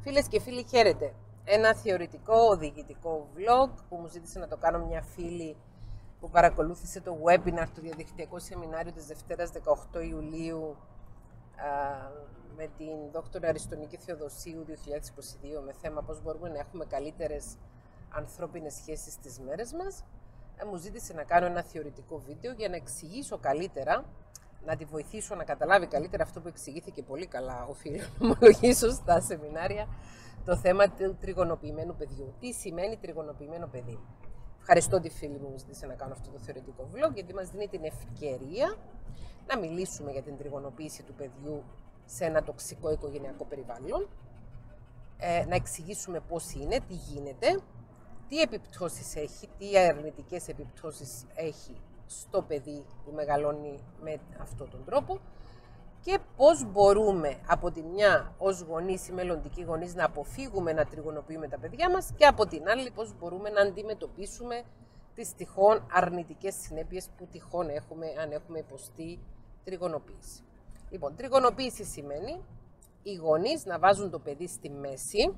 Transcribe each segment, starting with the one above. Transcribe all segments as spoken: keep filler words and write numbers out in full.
Φίλες και φίλοι, χαίρετε. Ένα θεωρητικό οδηγητικό vlog που μου ζήτησε να το κάνω μια φίλη που παρακολούθησε το webinar του διαδικτυακού σεμινάριου της Δευτέρας δεκαοκτώ Ιουλίου α, με την δόκτωρα Αριστονίκη Θεοδοσίου δύο χιλιάδες είκοσι δύο με θέμα πώς μπορούμε να έχουμε καλύτερες ανθρώπινες σχέσεις στις μέρες μας. Ε, μου ζήτησε να κάνω ένα θεωρητικό βίντεο για να εξηγήσω καλύτερα, να τη βοηθήσω να καταλάβει καλύτερα αυτό που εξηγήθηκε πολύ καλά οφείλω να ομολογήσω στα σεμινάρια, το θέμα του τριγωνοποιημένου παιδιού. Τι σημαίνει τριγωνοποιημένο παιδί. Ευχαριστώ τη φίλη μου που μου ζήτησε να κάνω αυτό το θεωρητικό vlog, γιατί μας δίνει την ευκαιρία να μιλήσουμε για την τριγωνοποίηση του παιδιού σε ένα τοξικό οικογενειακό περιβάλλον, ε, να εξηγήσουμε πώς είναι, τι γίνεται, τι επιπτώσεις έχει, τι αρνητικές επιπτώσεις έχει στο παιδί που μεγαλώνει με αυτόν τον τρόπο και πώς μπορούμε από τη μια ως γονείς ή μελλοντικοί γονείς να αποφύγουμε να τριγωνοποιούμε τα παιδιά μας και από την άλλη πώς μπορούμε να αντιμετωπίσουμε τις τυχόν αρνητικές συνέπειες που τυχόν έχουμε αν έχουμε υποστεί τριγωνοποίηση. Λοιπόν, τριγωνοποίηση σημαίνει οι γονείς να βάζουν το παιδί στη μέση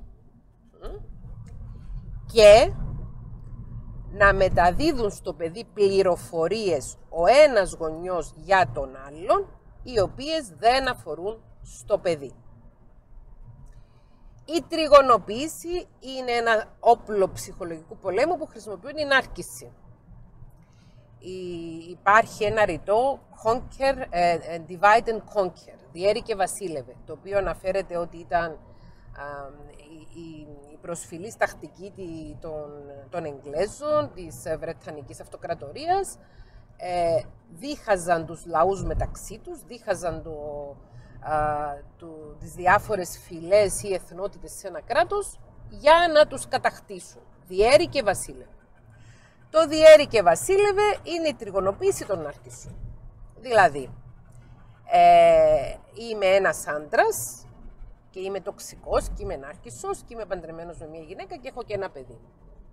και να μεταδίδουν στο παιδί πληροφορίες ο ένας γονιός για τον άλλον, οι οποίες δεν αφορούν στο παιδί. Η τριγωνοποίηση είναι ένα όπλο ψυχολογικού πολέμου που χρησιμοποιούν η νάρκισση. Υπάρχει ένα ρητό conquer, uh, divide and conquer, διέρη και βασίλευε, το οποίο αναφέρεται ότι ήταν uh, η, η, η προσφυλής τακτική των, των Εγγλέζων, της Βρετανικής Αυτοκρατορίας. Ε, δίχαζαν τους λαούς μεταξύ τους, δίχαζαν το, α, το, τις διάφορες φυλές ή εθνότητες σε ένα κράτος για να τους κατακτήσουν. Διέρη και βασίλευε. Το διέρη και βασίλευε είναι η τριγωνοποίηση των νάρκισσων. Δηλαδή, ε, είμαι ένας άντρας και είμαι τοξικός και είμαι νάρκισσος και είμαι παντρεμένος με μια γυναίκα και έχω και ένα παιδί.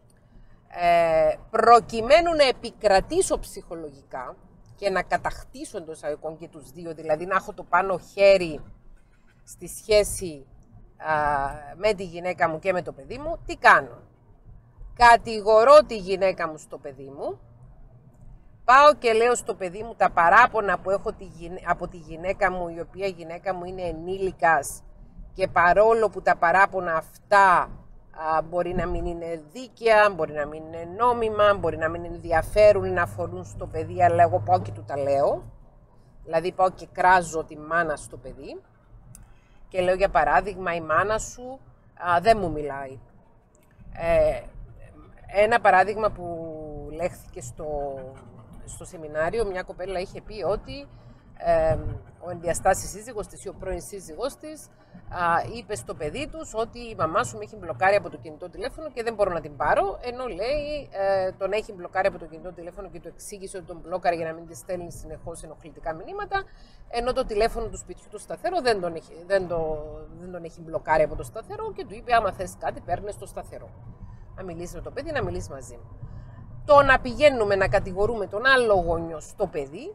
Ε, προκειμένου να επικρατήσω ψυχολογικά και να κατακτήσω εντός εισαγωγικών και τους δύο, δηλαδή να έχω το πάνω χέρι στη σχέση α, με τη γυναίκα μου και με το παιδί μου, τι κάνω? Κατηγορώ τη γυναίκα μου στο παιδί μου, πάω και λέω στο παιδί μου τα παράπονα που έχω τη γυναι... από τη γυναίκα μου, η οποία γυναίκα μου είναι ενήλικας και παρόλο που τα παράπονα αυτά μπορεί να μην είναι δίκαια, μπορεί να μην είναι νόμιμα, μπορεί να μην ενδιαφέρουν ή να αφορούν στο παιδί, αλλά εγώ πάω και του τα λέω. Δηλαδή πάω και κράζω τη μάνα στο παιδί και λέω για παράδειγμα η μάνα σου α, δεν μου μιλάει. Ε, ένα παράδειγμα που λέχθηκε στο, στο σεμινάριο, μια κοπέλα είχε πει ότι ε, ο ενδιαστάσης σύζυγος της ή ο πρώην σύζυγός της α, είπε στο παιδί τους ότι η μαμά σου με έχει μπλοκάρει από το κινητό τηλέφωνο και δεν μπορώ να την πάρω, ενώ λέει ε, τον έχει μπλοκάρει από το κινητό τηλέφωνο και του εξήγησε ότι τον μπλόκαρε για να μην της στέλνει συνεχώς ενοχλητικά μηνύματα, ενώ το τηλέφωνο του σπιτιού του σταθερό δεν τον έχει, δεν το, δεν τον έχει μπλοκάρει από το σταθερό και του είπε άμα θες κάτι παίρνε στο σταθερό. Να μιλήσει με το παιδί, να μιλήσει μαζί μου. Το να πηγαίνουμε να κατηγορούμε τον άλλο γονιό στο παιδί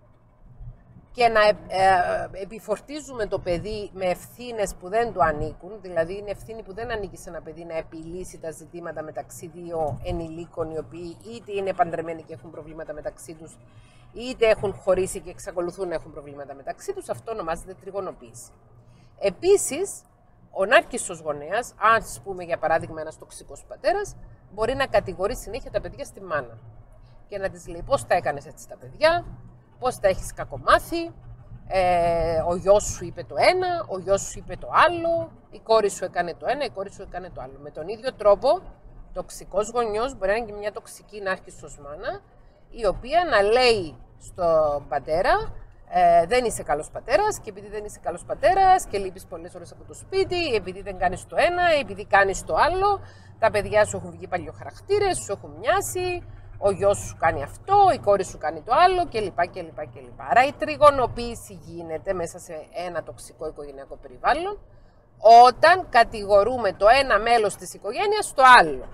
και να ε, επιφορτίζουμε το παιδί με ευθύνες που δεν του ανήκουν, δηλαδή είναι ευθύνη που δεν ανήκει σε ένα παιδί να επιλύσει τα ζητήματα μεταξύ δύο ενηλίκων, οι οποίοι είτε είναι παντρεμένοι και έχουν προβλήματα μεταξύ τους, είτε έχουν χωρίσει και εξακολουθούν να έχουν προβλήματα μεταξύ τους, αυτό ονομάζεται τριγωνοποίηση. Επίσης, ο νάρκισσος γονέας, αν πούμε για παράδειγμα ένας τοξικός πατέρας, μπορεί να κατηγορεί συνέχεια τα παιδιά στη μάνα και να της λέει πώς τα έκανες έτσι τα παιδιά, πώς τα έχεις κακομάθει, ε, ο γιος σου είπε το ένα, ο γιος σου είπε το άλλο, η κόρη σου έκανε το ένα, η κόρη σου έκανε το άλλο. Με τον ίδιο τρόπο, τοξικός γονιός μπορεί να είναι και μια τοξική νάρκισσος μάνα, η οποία να λέει στον πατέρα ε, δεν είσαι καλός πατέρας και επειδή δεν είσαι καλός πατέρας και λείπεις πολλές ώρες από το σπίτι, επειδή δεν κάνεις το ένα, επειδή κάνεις το άλλο, τα παιδιά σου έχουν βγει παλιοχαρακτήρες, σου έχουν μοιάσει, ο γιος σου κάνει αυτό, η κόρη σου κάνει το άλλο κλπ. κλπ, κλπ. Άρα η τριγωνοποίηση γίνεται μέσα σε ένα τοξικό οικογενειακό περιβάλλον όταν κατηγορούμε το ένα μέλος της οικογένειας στο άλλο.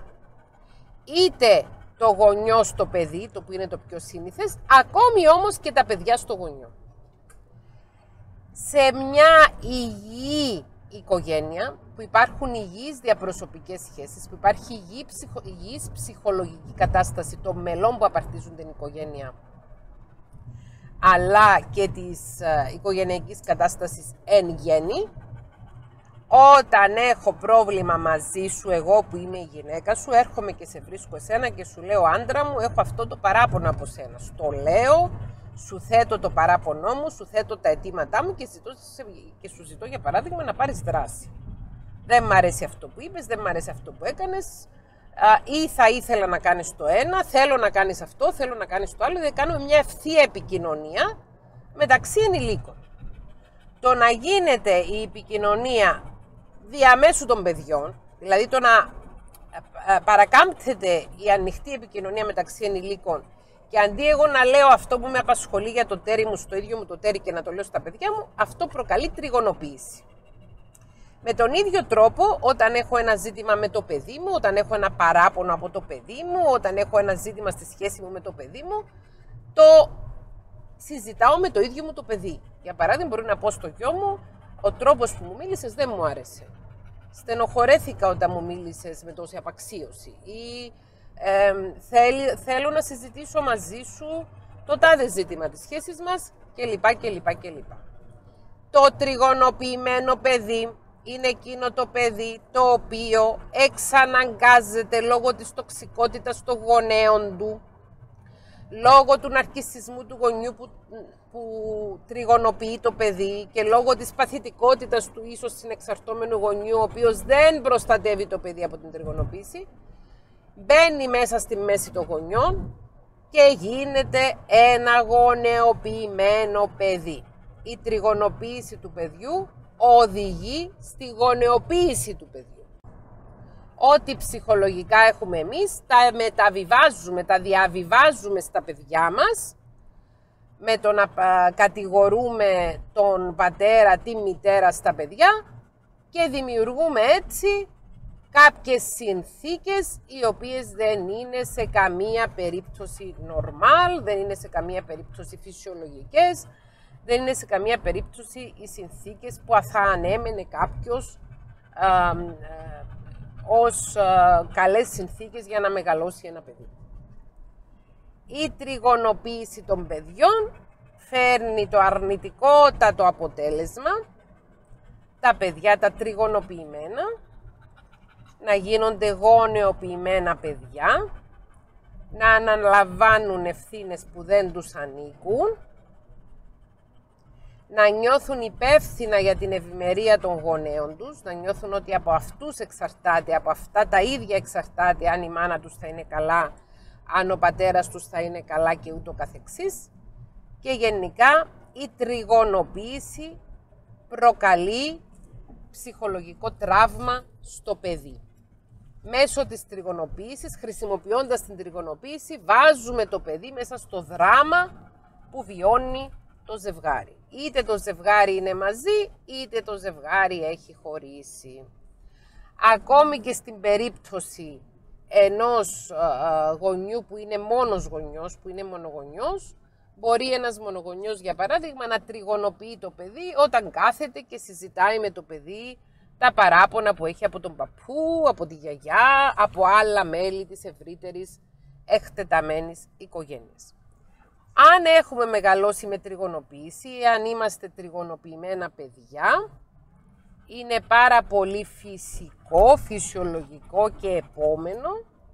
Είτε το γονιό στο παιδί, το που είναι το πιο σύνηθες, ακόμη όμως και τα παιδιά στο γονιό. Σε μια υγιή οικογένεια, που υπάρχουν υγιείς διαπροσωπικές σχέσεις, που υπάρχει υγιή ψυχο, υγιής ψυχολογική κατάσταση των μελών που απαρτίζουν την οικογένεια, αλλά και της ε, οικογενειακής κατάστασης εν γέννη. Όταν έχω πρόβλημα μαζί σου, εγώ που είμαι η γυναίκα σου, έρχομαι και σε βρίσκω εσένα και σου λέω, άντρα μου, έχω αυτό το παράπονο από σένα. Στο λέω, σου θέτω το παράπονό μου, σου θέτω τα αιτήματά μου και, ζητώ, και σου ζητώ για παράδειγμα να πάρεις δράση. Δεν μ' αρέσει αυτό που είπες, δεν μ' αρέσει αυτό που έκανες, α, ή θα ήθελα να κάνεις το ένα, θέλω να κάνεις αυτό, θέλω να κάνεις το άλλο. Δηλαδή κάνουμε μια ευθεία επικοινωνία μεταξύ ενηλίκων. Το να γίνεται η επικοινωνία διαμέσου των παιδιών, δηλαδή το να παρακάμπτεται η ανοιχτή επικοινωνία μεταξύ ενηλίκων, και αντί εγώ να λέω αυτό που με απασχολεί για το τέρι μου στο ίδιο μου το τέρι και να το λέω στα παιδιά μου, αυτό προκαλεί τριγωνοποίηση. Με τον ίδιο τρόπο, όταν έχω ένα ζήτημα με το παιδί μου, όταν έχω ένα παράπονο από το παιδί μου, όταν έχω ένα ζήτημα στη σχέση μου με το παιδί μου, το συζητάω με το ίδιο μου το παιδί. Για παράδειγμα, μπορεί να πω στο γιο μου, ο τρόπος που μου μίλησες δεν μου άρεσε. Στενοχωρέθηκα όταν μου μίλησες με τόση απαξίωση. Ή ε, θέλ, θέλω να συζητήσω μαζί σου το τάδε ζήτημα της σχέσης μας κλπ. κλπ, κλπ. Το τριγωνοποιημένο παιδί είναι εκείνο το παιδί το οποίο εξαναγκάζεται λόγω της τοξικότητας των γονέων του, λόγω του ναρκισσισμού του γονιού που, που τριγωνοποιεί το παιδί και λόγω της παθητικότητας του ίσως συνεξαρτώμενου γονιού, ο οποίος δεν προστατεύει το παιδί από την τριγωνοποίηση, μπαίνει μέσα στη μέση των γονιών και γίνεται ένα γονεοποιημένο παιδί. Η τριγωνοποίηση του παιδιού οδηγεί στη γονεοποίηση του παιδιού. Ό,τι ψυχολογικά έχουμε εμείς, τα μεταβιβάζουμε, τα διαβιβάζουμε στα παιδιά μας, με το να κατηγορούμε τον πατέρα, τη μητέρα στα παιδιά, και δημιουργούμε έτσι κάποιες συνθήκες οι οποίες δεν είναι σε καμία περίπτωση normal, δεν είναι σε καμία περίπτωση φυσιολογικές, δεν είναι σε καμία περίπτωση οι συνθήκες που θα ανέμενε κάποιος α, α, ως α, καλές συνθήκες για να μεγαλώσει ένα παιδί. Η τριγωνοποίηση των παιδιών φέρνει το αρνητικότατο αποτέλεσμα, τα παιδιά τα τριγωνοποιημένα, να γίνονται γονεοποιημένα παιδιά, να αναλαμβάνουν ευθύνες που δεν τους ανήκουν, να νιώθουν υπεύθυνα για την ευημερία των γονέων τους, να νιώθουν ότι από αυτούς εξαρτάται, από αυτά τα ίδια εξαρτάται αν η μάνα τους θα είναι καλά, αν ο πατέρας τους θα είναι καλά και ούτω καθεξής. Και γενικά η τριγωνοποίηση προκαλεί ψυχολογικό τραύμα στο παιδί. Μέσω της τριγωνοποίησης, χρησιμοποιώντας την τριγωνοποίηση, βάζουμε το παιδί μέσα στο δράμα που βιώνει το ζευγάρι. Είτε το ζευγάρι είναι μαζί, είτε το ζευγάρι έχει χωρίσει. Ακόμη και στην περίπτωση ενός α, γονιού που είναι μόνος γονιός, που είναι μονογονιός, μπορεί ένας μονογονιός, για παράδειγμα, να τριγωνοποιεί το παιδί όταν κάθεται και συζητάει με το παιδί τα παράπονα που έχει από τον παππού, από τη γιαγιά, από άλλα μέλη της ευρύτερης εκτεταμένης οικογένειας. Αν έχουμε μεγαλώσει με τριγωνοποίηση, αν είμαστε τριγωνοποιημένα παιδιά, είναι πάρα πολύ φυσικό, φυσιολογικό και επόμενο,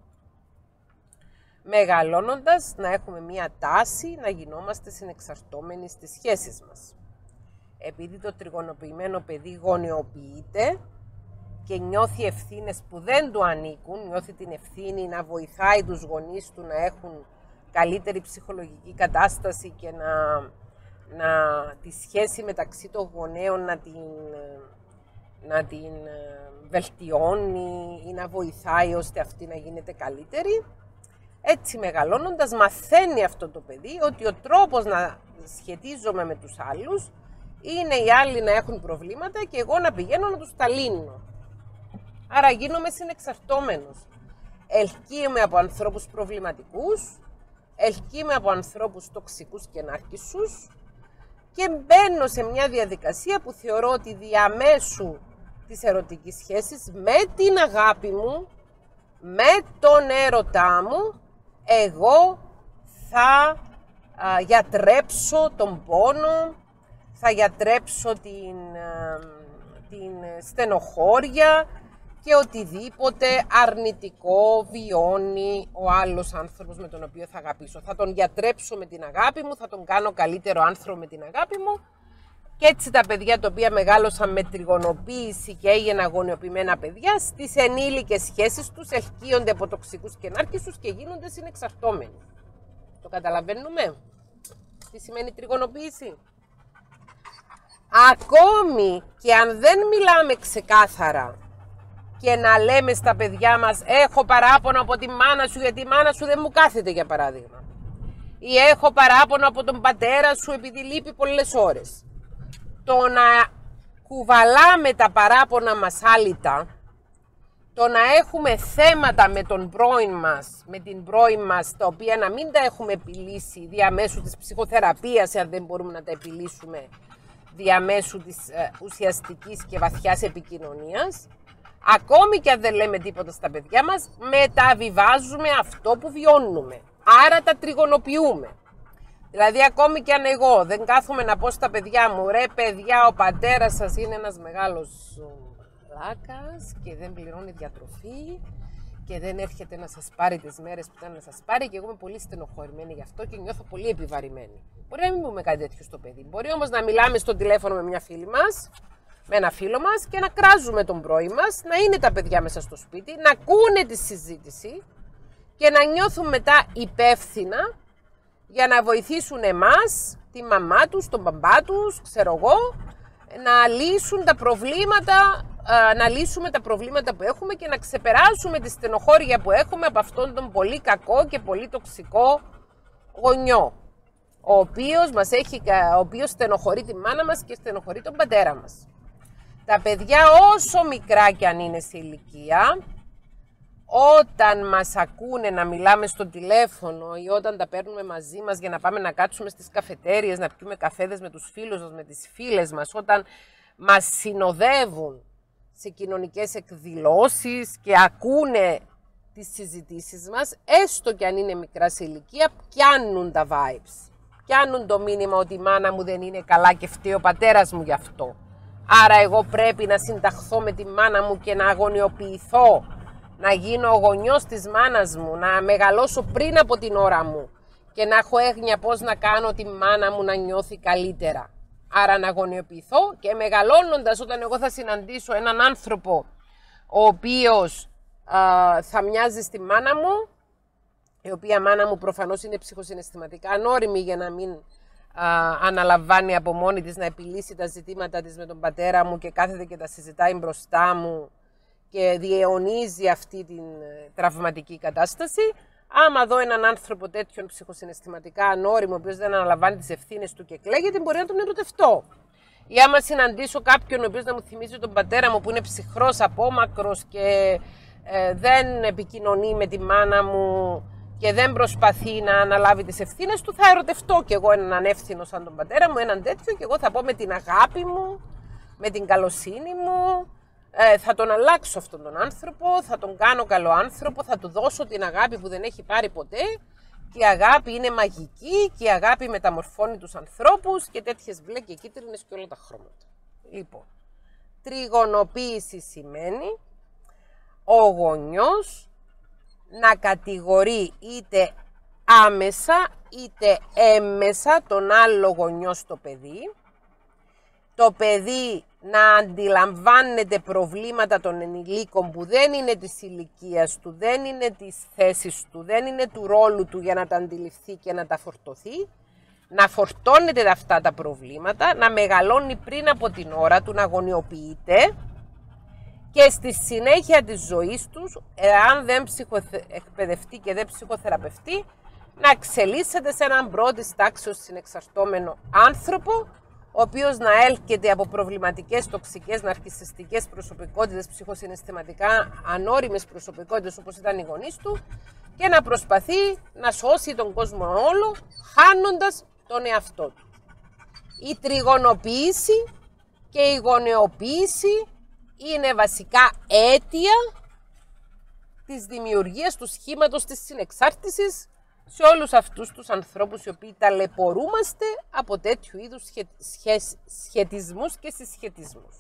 μεγαλώνοντας, να έχουμε μία τάση να γινόμαστε συνεξαρτώμενοι στις σχέσεις μας. Επειδή το τριγωνοποιημένο παιδί γονεοποιείται και νιώθει ευθύνες που δεν του ανήκουν, νιώθει την ευθύνη να βοηθάει τους γονείς του να έχουν καλύτερη ψυχολογική κατάσταση και να, να τη σχέση μεταξύ των γονέων να την, να την βελτιώνει ή να βοηθάει ώστε αυτή να γίνεται καλύτερη. Έτσι μεγαλώνοντας μαθαίνει αυτό το παιδί ότι ο τρόπος να σχετίζομαι με τους άλλους είναι οι άλλοι να έχουν προβλήματα και εγώ να πηγαίνω να τους τα λύνω. Άρα γίνομαι συνεξαρτώμενος. Ελκύομαι από ανθρώπους προβληματικούς, ελκύομαι από ανθρώπους τοξικούς και νάρκισσους και μπαίνω σε μια διαδικασία που θεωρώ ότι διαμέσου της ερωτικής σχέσης, με την αγάπη μου, με τον έρωτά μου, εγώ θα α, γιατρέψω τον πόνο, θα γιατρέψω την, α, την στενοχώρια και οτιδήποτε αρνητικό βιώνει ο άλλος άνθρωπος με τον οποίο θα αγαπήσω. Θα τον γιατρέψω με την αγάπη μου, θα τον κάνω καλύτερο άνθρωπο με την αγάπη μου. Και έτσι τα παιδιά τα οποία μεγάλωσαν με τριγωνοποίηση και έγιναν γονιοποιημένα παιδιά, στις ενήλικες σχέσεις τους ελκύονται από τοξικούς και νάρκισσους και γίνονται συνεξαρτώμενοι. Το καταλαβαίνουμε? Τι σημαίνει τριγωνοποίηση? Ακόμη και αν δεν μιλάμε ξεκάθαρα και να λέμε στα παιδιά μας έχω παράπονο από τη μάνα σου γιατί η μάνα σου δεν μου κάθεται, για παράδειγμα, ή έχω παράπονο από τον πατέρα σου επειδή λείπει πολλές ώρες. Το να κουβαλάμε τα παράπονα μας άλυτα, το να έχουμε θέματα με τον πρώην μας, με την πρώην μας, τα οποία να μην τα έχουμε επιλύσει διαμέσου της ψυχοθεραπείας, αν δεν μπορούμε να τα επιλύσουμε διαμέσου της ε, ουσιαστικής και βαθιάς επικοινωνίας, ακόμη και αν δεν λέμε τίποτα στα παιδιά μας, μεταβιβάζουμε αυτό που βιώνουμε. Άρα τα τριγωνοποιούμε. Δηλαδή, ακόμη και αν εγώ δεν κάθομαι να πω στα παιδιά μου, ρε παιδιά, ο πατέρας σας είναι ένας μεγάλος λάκας και δεν πληρώνει διατροφή και δεν έρχεται να σας πάρει τις μέρες που ήταν να σας πάρει και εγώ είμαι πολύ στενοχωρημένη γι' αυτό και νιώθω πολύ επιβαρημένη. Μπορεί να μην πούμε κάτι τέτοιο στο παιδί. Μπορεί όμως να μιλάμε στο τηλέφωνο με μια φίλη μας, με ένα φίλο μας και να κράζουμε τον πρώην μας, να είναι τα παιδιά μέσα στο σπίτι, να ακούνε τη συζήτηση και να νιώθουν μετά υπεύθυνα για να βοηθήσουν εμάς, τη μαμά τους, τον μπαμπά τους, ξέρω εγώ, να λύσουν τα προβλήματα, να λύσουμε τα προβλήματα που έχουμε και να ξεπεράσουμε τη στενοχώρια που έχουμε από αυτόν τον πολύ κακό και πολύ τοξικό γονιό, ο οποίος, μας έχει, ο οποίος στενοχωρεί τη μάνα μας και στενοχωρεί τον πατέρα μας. Τα παιδιά όσο μικρά κι αν είναι σε ηλικία, όταν μας ακούνε να μιλάμε στο τηλέφωνο ή όταν τα παίρνουμε μαζί μας για να πάμε να κάτσουμε στις καφετέριες, να πιούμε καφέδες με τους φίλους μας, με τις φίλες μας, όταν μας συνοδεύουν σε κοινωνικές εκδηλώσεις και ακούνε τις συζητήσεις μας, έστω κι αν είναι μικρά σε ηλικία, πιάνουν τα vibes. Πιάνουν το μήνυμα ότι η μάνα μου δεν είναι καλά και φταίει ο πατέρας μου γι' αυτό. Άρα εγώ πρέπει να συνταχθώ με τη μάνα μου και να αγωνιοποιηθώ, να γίνω ο γονιός της μάνας μου, να μεγαλώσω πριν από την ώρα μου και να έχω έγνοια πώς να κάνω τη μάνα μου να νιώθει καλύτερα. Άρα να αγωνιοποιηθώ και μεγαλώνοντας, όταν εγώ θα συναντήσω έναν άνθρωπο ο οποίος α, θα μοιάζει στη μάνα μου, η οποία μάνα μου προφανώς είναι ψυχοσυναισθηματικά ανώριμη για να μην α, αναλαμβάνει από μόνη της να επιλύσει τα ζητήματα της με τον πατέρα μου και κάθεται και τα συζητάει μπροστά μου και διαιωνίζει αυτή την τραυματική κατάσταση. Άμα δω έναν άνθρωπο τέτοιον ψυχοσυναισθηματικά ανώριμο, ο οποίος δεν αναλαμβάνει τις ευθύνες του και κλαίγεται, μπορεί να τον ερωτευτώ. Ή άμα συναντήσω κάποιον ο οποίος να μου θυμίζει τον πατέρα μου που είναι ψυχρός, απόμακρος και ε, δεν επικοινωνεί με τη μάνα μου και δεν προσπαθεί να αναλάβει τις ευθύνες του, θα ερωτευτώ κι εγώ έναν ανεύθυνο σαν τον πατέρα μου, έναν τέτοιο, και εγώ θα πω με την αγάπη μου, με την καλοσύνη μου, Ε, θα τον αλλάξω αυτόν τον άνθρωπο, θα τον κάνω καλό άνθρωπο, θα του δώσω την αγάπη που δεν έχει πάρει ποτέ και η αγάπη είναι μαγική και η αγάπη μεταμορφώνει τους ανθρώπους και τέτοιες μπλε και κίτρινες και όλα τα χρώματα. Λοιπόν, τριγωνοποίηση σημαίνει ο γονιός να κατηγορεί είτε άμεσα είτε έμμεσα τον άλλο γονιό στο παιδί, το παιδί να αντιλαμβάνεται προβλήματα των ενηλίκων που δεν είναι της ηλικίας του, δεν είναι της θέσης του, δεν είναι του ρόλου του για να τα αντιληφθεί και να τα φορτωθεί, να φορτώνεται αυτά τα προβλήματα, να μεγαλώνει πριν από την ώρα του, να αγωνιοποιείται και στη συνέχεια της ζωής τους, εάν δεν ψυχοεκπαιδευτεί και δεν ψυχοθεραπευτεί, να εξελίσσεται σε έναν πρώτης τάξεως συνεξαρτώμενο άνθρωπο, ο οποίος να έλκεται από προβληματικές, τοξικές, ναρκισσιστικές προσωπικότητες, ψυχοσυναισθηματικά ανώριμες προσωπικότητες όπως ήταν οι γονείς του και να προσπαθεί να σώσει τον κόσμο όλο, χάνοντας τον εαυτό του. Η τριγωνοποίηση και η γονεοποίηση είναι βασικά αίτια της δημιουργίας του σχήματος της συνεξάρτησης σε όλους αυτούς τους ανθρώπους οι οποίοι ταλαιπωρούμαστε από τέτοιου είδους σχετισμούς και συσχετισμούς.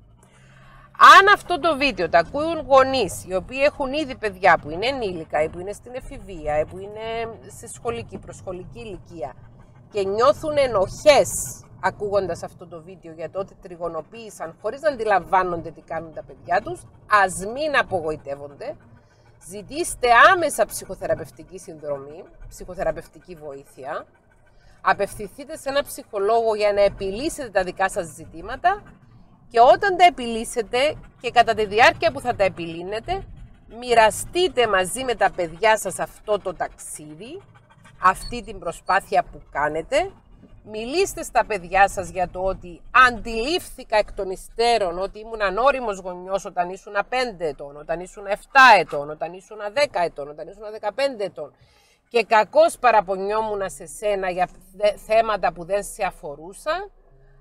Αν αυτό το βίντεο τα ακούουν γονείς οι οποίοι έχουν ήδη παιδιά που είναι ενήλικα ή που είναι στην εφηβεία ή που είναι σε σχολική, προσχολική ηλικία και νιώθουν ενοχές ακούγοντας αυτό το βίντεο για το ότι τριγωνοποίησαν χωρίς να αντιλαμβάνονται τι κάνουν τα παιδιά τους, ας μην απογοητεύονται. Ζητήστε άμεσα ψυχοθεραπευτική συνδρομή, ψυχοθεραπευτική βοήθεια. Απευθυνθείτε σε ένα ψυχολόγο για να επιλύσετε τα δικά σας ζητήματα και όταν τα επιλύσετε και κατά τη διάρκεια που θα τα επιλύνετε, μοιραστείτε μαζί με τα παιδιά σας αυτό το ταξίδι, αυτή την προσπάθεια που κάνετε. Μιλήστε στα παιδιά σας για το ότι αντιλήφθηκα εκ των υστέρων ότι ήμουν ανώριμος γονιός όταν ήσουν πέντε ετών, όταν ήσουν επτά ετών, όταν ήσουν δέκα ετών, όταν ήσουν δεκαπέντε ετών και κακώς παραπονιόμουν σε σένα για θέματα που δεν σε αφορούσαν.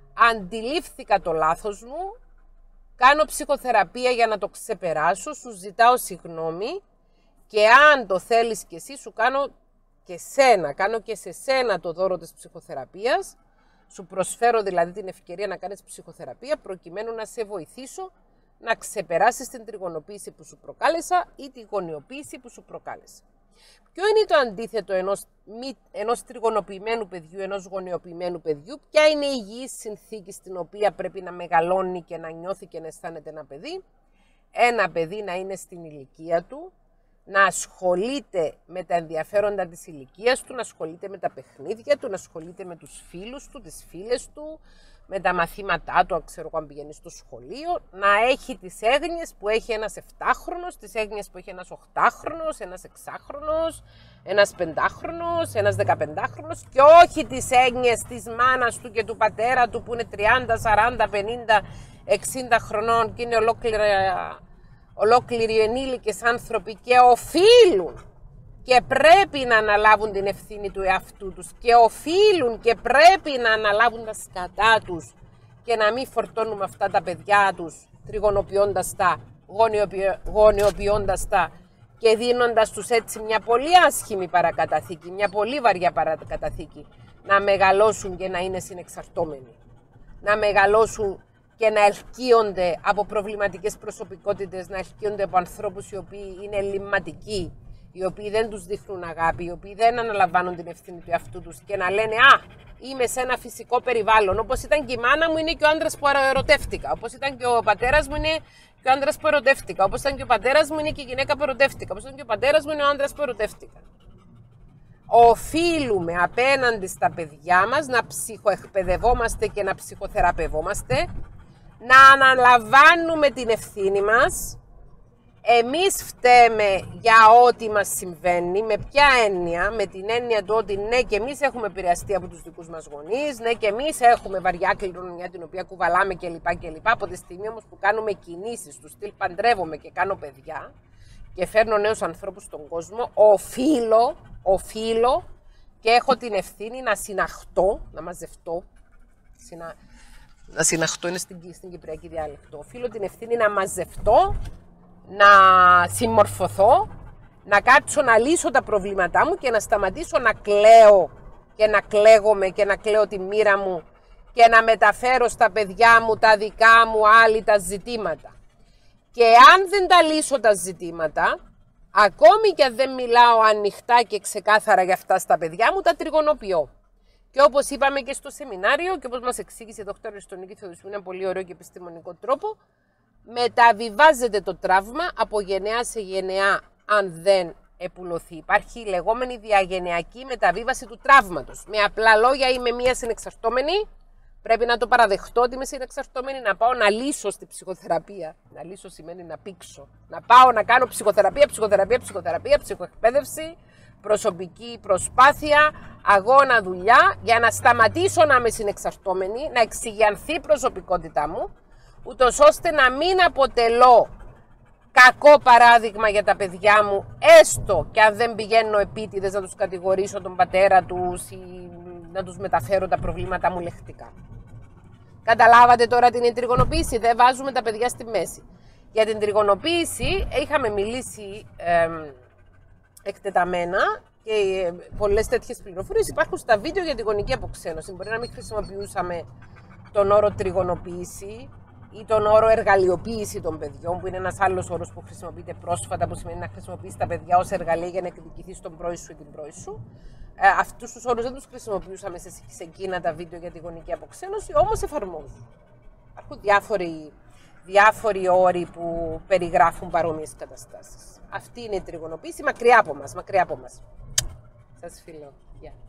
Αντιλήφθηκα το λάθος μου, κάνω ψυχοθεραπεία για να το ξεπεράσω, σου ζητάω συγγνώμη και αν το θέλεις και εσύ σου κάνω και σένα, κάνω και σε σένα το δώρο της ψυχοθεραπείας, σου προσφέρω δηλαδή την ευκαιρία να κάνεις ψυχοθεραπεία προκειμένου να σε βοηθήσω να ξεπεράσεις την τριγωνοποίηση που σου προκάλεσα ή τη γονιοποίηση που σου προκάλεσα. Ποιο είναι το αντίθετο ενός, μη, ενός τριγωνοποιημένου παιδιού, ενός γονιοποιημένου παιδιού, ποια είναι η υγιής συνθήκη στην οποία πρέπει να μεγαλώνει και να νιώθει και να αισθάνεται ένα παιδί? Ένα παιδί να είναι στην ηλικία του, να ασχολείται με τα ενδιαφέροντα της ηλικίας του, να ασχολείται με τα παιχνίδια του, να ασχολείται με τους φίλους του, τις φίλες του, με τα μαθήματά του, αν ξέρω αν πηγαίνει στο σχολείο, να έχει τις έγνοιες που έχει ένας επτάχρονος, τις έγνοιες που έχει ένας οχτάχρονος, ένας εξάχρονος, ένας πεντάχρονος, ένας δεκαπεντάχρονος και όχι τις έγνοιες της μάνας του και του πατέρα του που είναι τριάντα, σαράντα, πενήντα, εξήντα χρονών και είναι ολόκληρα, ολόκληροι ενήλικες άνθρωποι και οφείλουν και πρέπει να αναλάβουν την ευθύνη του εαυτού τους και οφείλουν και πρέπει να αναλάβουν τα σκατά τους και να μην φορτώνουμε αυτά τα παιδιά τους τριγωνοποιώντας τα, γονιοποιώντας τα και δίνοντας τους έτσι μια πολύ άσχημη παρακαταθήκη, μια πολύ βαριά παρακαταθήκη, να μεγαλώσουν και να είναι συνεξαρτώμενοι, να μεγαλώσουν και να ελκύονται από προβληματικές προσωπικότητες, να ελκύονται από ανθρώπους οι οποίοι είναι ελλειμματικοί, οι οποίοι δεν τους δείχνουν αγάπη, οι οποίοι δεν αναλαμβάνουν την ευθύνη του εαυτού τους και να λένε «Α, είμαι σε ένα φυσικό περιβάλλον, όπως ήταν και η μάνα μου είναι και ο άντρας που ερωτεύτηκα, όπως ήταν και ο πατέρας μου είναι και ο άντρας που ερωτεύτηκα, όπως ήταν και ο πατέρας μου είναι και η γυναίκα που ερωτεύτηκα, όπως ήταν και ο πατέρας μου είναι ο άντρας που ερωτεύτηκα». Οφείλουμε απέναντι στα παιδιά μας να ψυχοεκπαιδευόμαστε και να ψυχοθεραπευόμαστε, να αναλαμβάνουμε την ευθύνη μας. Εμείς φταίμε για ό,τι μας συμβαίνει. Με ποια έννοια? Με την έννοια του ότι ναι και εμείς έχουμε επηρεαστεί από τους δικούς μας γονείς, ναι και εμείς έχουμε βαριά κληρονομιά την οποία κουβαλάμε κλπ. κλπ. Από τη στιγμή όμως που κάνουμε κινήσεις του στυλ παντρεύομαι και κάνω παιδιά και φέρνω νέους ανθρώπους στον κόσμο, οφείλω, οφείλω και έχω την ευθύνη να συναχτώ, να μαζευτώ, συνα... να συναχτώ είναι στην, στην κυπριακή διάλεκτο, οφείλω την ευθύνη να μαζευτώ, να συμμορφωθώ, να κάτσω να λύσω τα προβλήματά μου και να σταματήσω να κλαίω και να κλαίγομαι και να κλαίω τη μοίρα μου και να μεταφέρω στα παιδιά μου τα δικά μου άλλοι τα ζητήματα. Και αν δεν τα λύσω τα ζητήματα, ακόμη και αν δεν μιλάω ανοιχτά και ξεκάθαρα για αυτά στα παιδιά μου, τα τριγωνοποιώ. Και όπως είπαμε και στο σεμινάριο και όπως μας εξήγησε η δόκτωρα Αριστονίκη Θεοδοσίου με ένα πολύ ωραίο και επιστημονικό τρόπο, μεταβιβάζεται το τραύμα από γενεά σε γενεά αν δεν επουλωθεί. Υπάρχει η λεγόμενη διαγενειακή μεταβίβαση του τραύματος. Με απλά λόγια, είμαι μία συνεξαρτώμενη, πρέπει να το παραδεχτώ ότι είμαι συνεξαρτώμενη, να πάω να λύσω στη ψυχοθεραπεία. Να λύσω σημαίνει να πήξω. Να πάω να κάνω ψυχοθεραπεία, ψυχοθεραπεία, ψυχοθεραπεία, ψυχοεκπαίδευση, προσωπική προσπάθεια, αγώνα, δουλειά, για να σταματήσω να είμαι συνεξαρτώμενη, να εξηγιανθεί η προσωπικότητά μου, ούτως ώστε να μην αποτελώ κακό παράδειγμα για τα παιδιά μου, έστω και αν δεν πηγαίνω επίτηδες να τους κατηγορήσω τον πατέρα τους ή να τους μεταφέρω τα προβλήματά μου λεκτικά. Καταλάβατε τώρα την τριγωνοποίηση, δεν βάζουμε τα παιδιά στη μέση. Για την τριγωνοποίηση είχαμε μιλήσει ε, εκτεταμένα και ε, πολλές τέτοιες πληροφορίες υπάρχουν στα βίντεο για την γονική αποξένωση. Μπορεί να μην χρησιμοποιούσαμε τον όρο τριγωνοποίηση ή τον όρο εργαλειοποίηση των παιδιών, που είναι ένας άλλος όρος που χρησιμοποιείται πρόσφατα, που σημαίνει να χρησιμοποιείς τα παιδιά ως εργαλεία για να εκδικηθείς τον πρώη σου ή την πρώη σου. Ε, αυτούς τους όρους δεν τους χρησιμοποιούσαμε σε, σε εκείνα τα βίντεο για τη γονική αποξένωση, όμως εφαρμόζουν. Υπάρχουν διάφοροι, διάφοροι όροι που περιγράφουν παρόμοιες καταστάσεις. Αυτή είναι η τριγωνοποίηση, μακριά από μας, μακριά από μας. Σας φιλώ. Γεια.